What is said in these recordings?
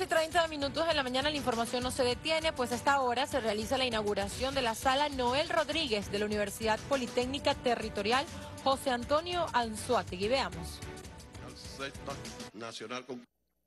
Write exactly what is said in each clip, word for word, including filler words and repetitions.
once y treinta minutos de la mañana la información no se detiene, pues a esta hora se realiza la inauguración de la sala Noel Rodríguez de la Universidad Politécnica Territorial José Antonio Anzoátegui. Veamos. Sexta Nacional con...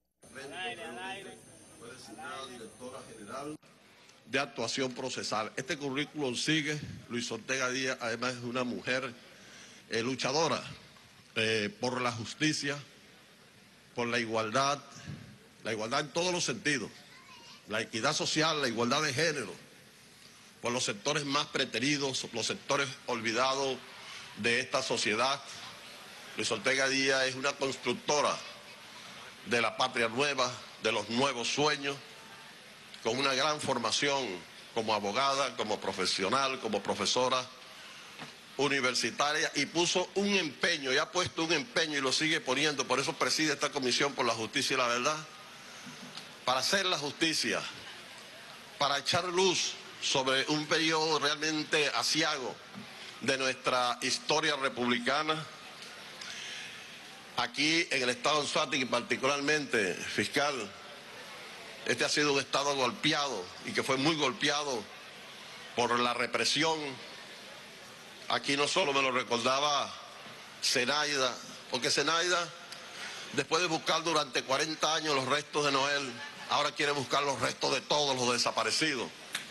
Fue designada directora general de actuación procesal. Este currículum sigue. Luis Ortega Díaz, además, es una mujer eh, luchadora eh, por la justicia, por la igualdad, la igualdad en todos los sentidos, la equidad social, la igualdad de género, por los sectores más preteridos, los sectores olvidados de esta sociedad. Luis Ortega Díaz es una constructora de la patria nueva, de los nuevos sueños, con una gran formación como abogada, como profesional, como profesora universitaria, y puso un empeño, y ha puesto un empeño y lo sigue poniendo, por eso preside esta Comisión por la Justicia y la Verdad, para hacer la justicia, para echar luz sobre un periodo realmente aciago de nuestra historia republicana. Aquí en el estado de Anzoátegui, particularmente, fiscal, este ha sido un estado golpeado y que fue muy golpeado por la represión. Aquí no solo me lo recordaba Zenaida, porque Zenaida, después de buscar durante cuarenta años los restos de Noel, ahora quiere buscar los restos de todos los desaparecidos.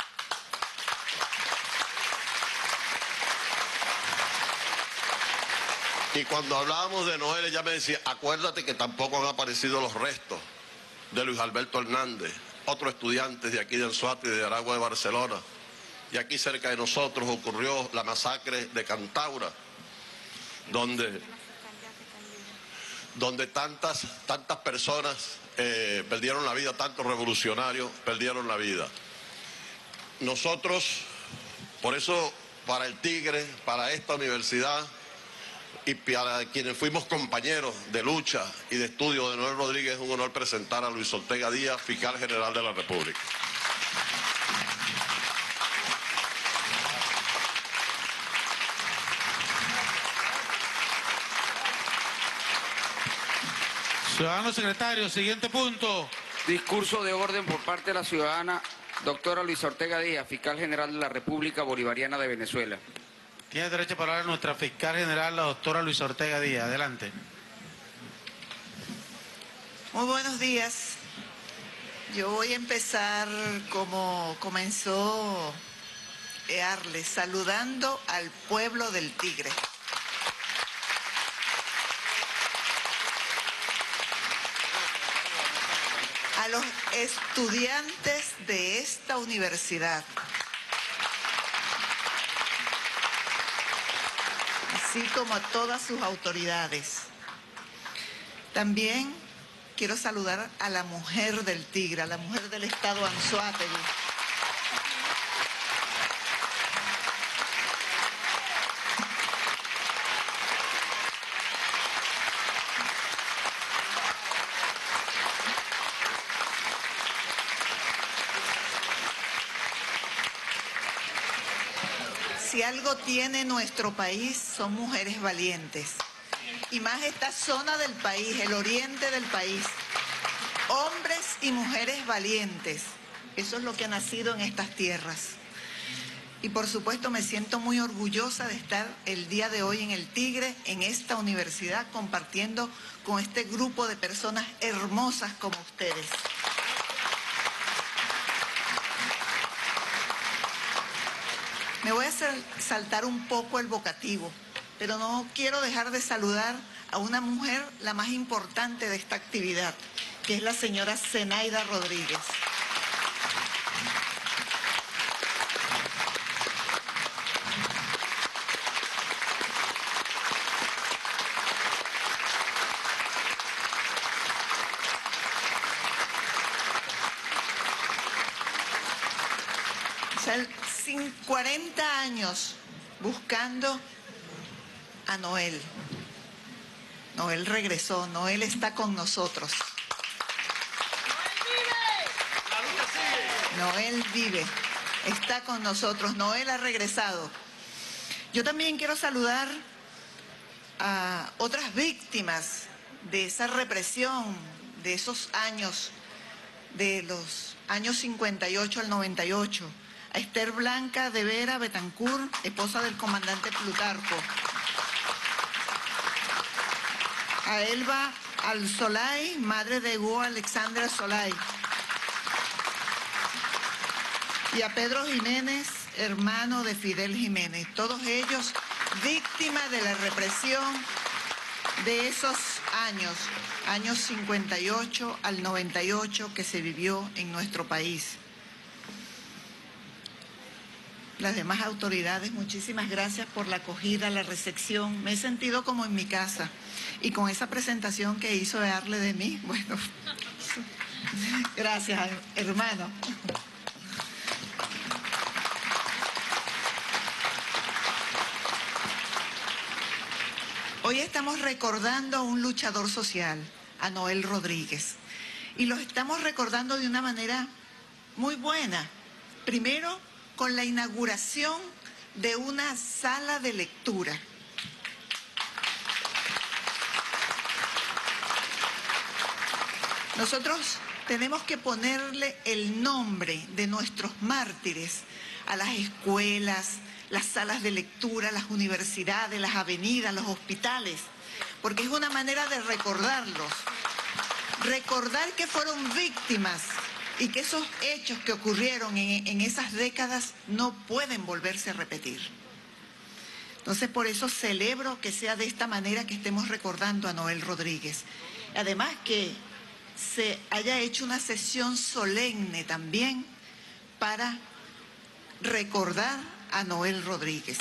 Y cuando hablábamos de Noel, ella me decía, acuérdate que tampoco han aparecido los restos de Luis Alberto Hernández, otro estudiante de aquí de Anzoátegui, de Aragua de Barcelona. Y aquí cerca de nosotros ocurrió la masacre de Cantaura, donde, donde tantas, tantas personas eh, perdieron la vida, tantos revolucionarios perdieron la vida. Nosotros, por eso, para el Tigre, para esta universidad, y para quienes fuimos compañeros de lucha y de estudio de Noel Rodríguez, es un honor presentar a Luis Ortega Díaz, fiscal general de la República. Ciudadano secretario, siguiente punto. Discurso de orden por parte de la ciudadana doctora Luis Ortega Díaz, fiscal general de la República Bolivariana de Venezuela. Tiene derecho a hablar nuestra fiscal general, la doctora Luis Ortega Díaz. Adelante. Muy buenos días. Yo voy a empezar como comenzó Earle, saludando al pueblo del Tigre. A los estudiantes de esta universidad, así como a todas sus autoridades. También quiero saludar a la mujer del Tigre, a la mujer del estado Anzoátegui. Si algo tiene nuestro país, son mujeres valientes. Y más esta zona del país, el oriente del país. Hombres y mujeres valientes. Eso es lo que ha nacido en estas tierras. Y por supuesto me siento muy orgullosa de estar el día de hoy en el Tigre, en esta universidad, compartiendo con este grupo de personas hermosas como ustedes. Me voy a saltar un poco el vocativo, pero no quiero dejar de saludar a una mujer, la más importante de esta actividad, que es la señora Zenaida Rodríguez. cuarenta años buscando a Noel. Noel regresó, Noel está con nosotros. Noel vive, está con nosotros, Noel ha regresado. Yo también quiero saludar a otras víctimas de esa represión, de esos años de los años cincuenta y ocho al noventa y ocho, a Esther Blanca de Vera Betancourt, esposa del comandante Plutarco, a Elba Alzolay, madre de Hugo Alexandra Solay, y a Pedro Jiménez, hermano de Fidel Jiménez, todos ellos víctimas de la represión de esos años, años cincuenta y ocho al noventa y ocho que se vivió en nuestro país. Las demás autoridades, muchísimas gracias por la acogida, la recepción. Me he sentido como en mi casa. Y con esa presentación que hizo darle de mí, bueno, gracias, hermano. Hoy estamos recordando a un luchador social, a Noel Rodríguez. Y lo estamos recordando de una manera muy buena. Primero, con la inauguración de una sala de lectura. Nosotros tenemos que ponerle el nombre de nuestros mártires a las escuelas, las salas de lectura, las universidades, las avenidas, los hospitales, porque es una manera de recordarlos. Recordar que fueron víctimas y que esos hechos que ocurrieron en, en esas décadas no pueden volverse a repetir. Entonces, por eso celebro que sea de esta manera que estemos recordando a Noel Rodríguez. Además que se haya hecho una sesión solemne también para recordar a Noel Rodríguez.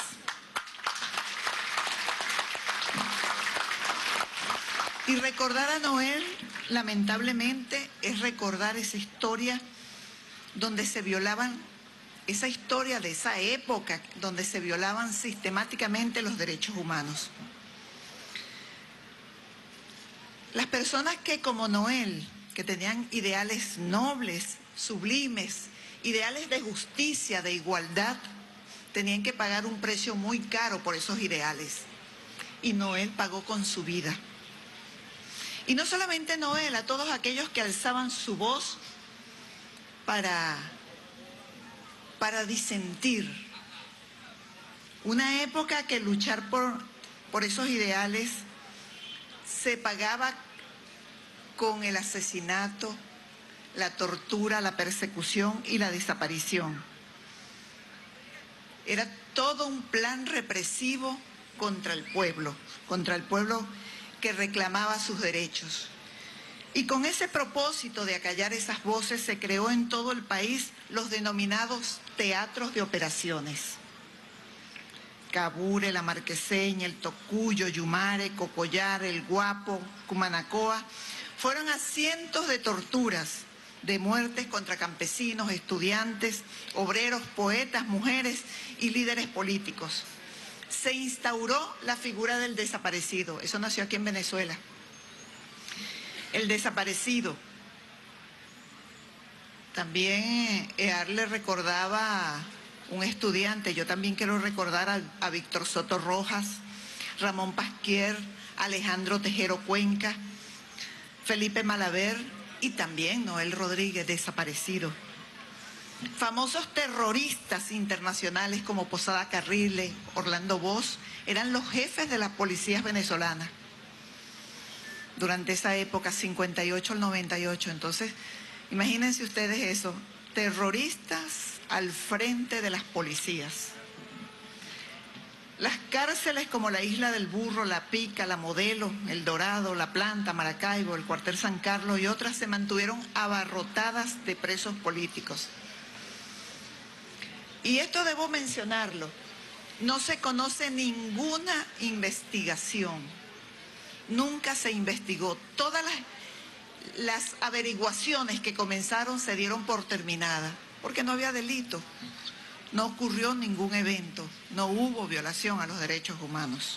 Y recordar a Noel, lamentablemente, es recordar esa historia donde se violaban, esa historia de esa época donde se violaban sistemáticamente los derechos humanos. Las personas que, como Noel, que tenían ideales nobles, sublimes, ideales de justicia, de igualdad, tenían que pagar un precio muy caro por esos ideales. Y Noel pagó con su vida. Y no solamente Noel, a todos aquellos que alzaban su voz para, para disentir. Una época que luchar por, por esos ideales se pagaba con el asesinato, la tortura, la persecución y la desaparición. Era todo un plan represivo contra el pueblo, contra el pueblo que reclamaba sus derechos. Y con ese propósito de acallar esas voces se creó en todo el país los denominados teatros de operaciones. Cabure, La Marqueseña, El Tocuyo, Yumare, Cocollar, El Guapo, Cumanacoa, fueron a cientos de torturas, de muertes contra campesinos, estudiantes, obreros, poetas, mujeres y líderes políticos. Se instauró la figura del desaparecido. Eso nació aquí en Venezuela. El desaparecido. También Ear le recordaba a un estudiante, yo también quiero recordar a, a Víctor Soto Rojas, Ramón Pasquier, Alejandro Tejero Cuenca, Felipe Malaver y también Noel Rodríguez, desaparecido. Famosos terroristas internacionales como Posada Carrile, Orlando Bosch, eran los jefes de las policías venezolanas durante esa época, cincuenta y ocho al noventa y ocho. Entonces, imagínense ustedes eso, terroristas al frente de las policías. Las cárceles como la Isla del Burro, La Pica, La Modelo, El Dorado, La Planta, Maracaibo, el Cuartel San Carlos y otras se mantuvieron abarrotadas de presos políticos. Y esto debo mencionarlo, no se conoce ninguna investigación, nunca se investigó. Todas las, las averiguaciones que comenzaron se dieron por terminadas, porque no había delito, no ocurrió ningún evento, no hubo violación a los derechos humanos.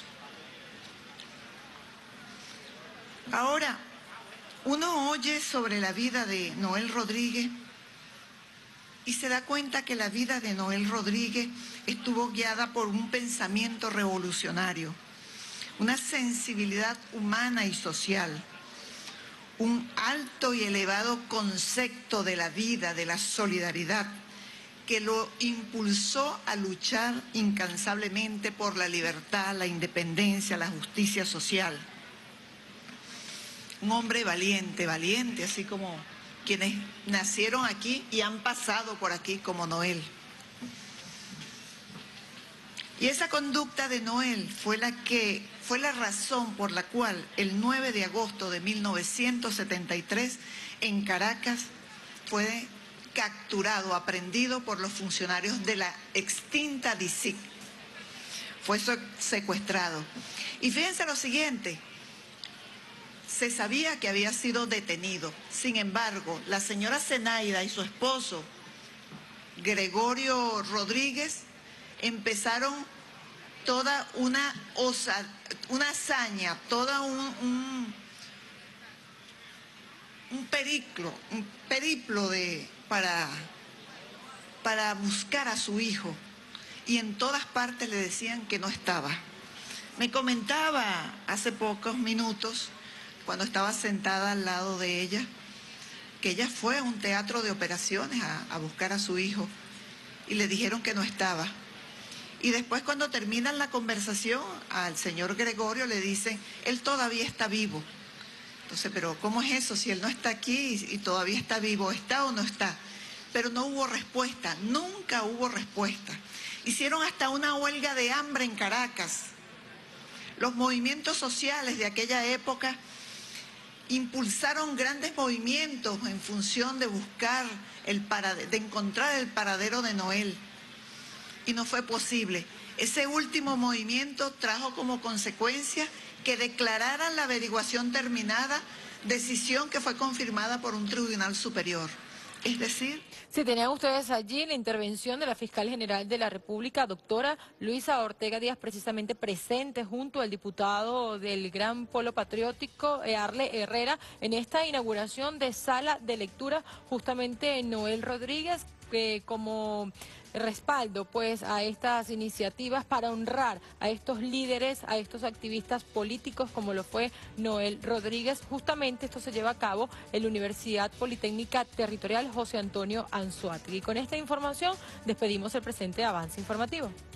Ahora, uno oye sobre la vida de Noel Rodríguez y se da cuenta que la vida de Noel Rodríguez estuvo guiada por un pensamiento revolucionario, una sensibilidad humana y social, un alto y elevado concepto de la vida, de la solidaridad, que lo impulsó a luchar incansablemente por la libertad, la independencia, la justicia social. Un hombre valiente, valiente, así como quienes nacieron aquí y han pasado por aquí como Noel. Y esa conducta de Noel fue la que fue la razón por la cual el nueve de agosto de mil novecientos setenta y tres en Caracas fue capturado, aprehendido por los funcionarios de la extinta D I C. Fue secuestrado. Y fíjense lo siguiente, se sabía que había sido detenido. Sin embargo, la señora Zenaida y su esposo, Gregorio Rodríguez, empezaron toda una, osa, una hazaña, toda un, un, un periplo, un periplo de, para, para buscar a su hijo. Y en todas partes le decían que no estaba. Me comentaba hace pocos minutos, cuando estaba sentada al lado de ella, que ella fue a un teatro de operaciones a, a buscar a su hijo y le dijeron que no estaba. Y después, cuando terminan la conversación, al señor Gregorio le dicen, él todavía está vivo. Entonces, pero ¿cómo es eso? Si él no está aquí y todavía está vivo, ¿está o no está? Pero no hubo respuesta, nunca hubo respuesta. Hicieron hasta una huelga de hambre en Caracas. Los movimientos sociales de aquella época impulsaron grandes movimientos en función de buscar, el parade- de encontrar el paradero de Noel. Y no fue posible. Ese último movimiento trajo como consecuencia que declararan la averiguación terminada, decisión que fue confirmada por un tribunal superior. Es decir... Si tenían ustedes allí la intervención de la Fiscal General de la República, doctora Luisa Ortega Díaz, precisamente presente junto al diputado del Gran Polo Patriótico, Arle Herrera, en esta inauguración de sala de lectura, justamente Noel Rodríguez, que como respaldo pues a estas iniciativas para honrar a estos líderes, a estos activistas políticos como lo fue Noel Rodríguez. Justamente esto se lleva a cabo en la Universidad Politécnica Territorial José Antonio Anzoátegui. Y con esta información despedimos el presente avance informativo.